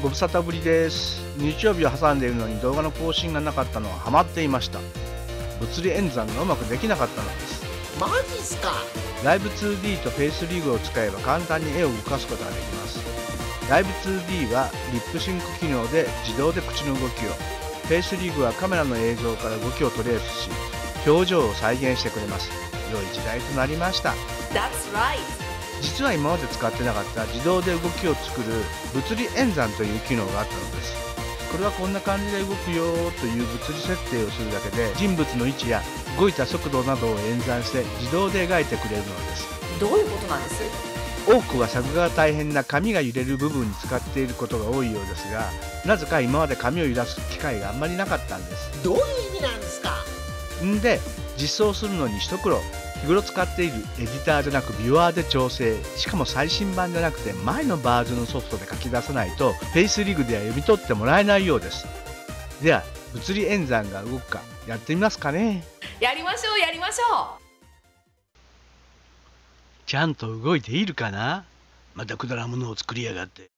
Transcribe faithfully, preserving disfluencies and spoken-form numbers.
ご無沙汰ぶりです。日曜日を挟んでいるのに動画の更新がなかったのはハマっていました。物理演算がうまくできなかったのです。 マジっすか。 ライブ ツーディー とフェイスリーグを使えば簡単に絵を動かすことができます。ライブ ツーディー はリップシンク機能で自動で口の動きを、フェイスリーグはカメラの映像から動きをトレースし、表情を再現してくれます。良い時代となりました。 That's right. 実は今まで使ってなかった自動で動きを作る物理演算という機能があったのです。これはこんな感じで動くよという物理設定をするだけで、人物の位置や動いた速度などを演算して自動で描いてくれるのです。 どういうことなんです？ 多くは作画が大変な紙が揺れる部分に使っていることが多いようですが、なぜか今まで紙を揺らす機会があんまりなかったんです。 どういう意味なんですか。 んで実装するのに一苦労。日頃使っているエディターでなくビュワーで調整、しかも最新版じゃなくて前のバージョンのソフトで書き出さないとフェイスリグでは読み取ってもらえないようです。では物理演算が動くかやってみますかね。 やりましょうやりましょう。 ちゃんと動いているかな。またくだらんものを作りやがって。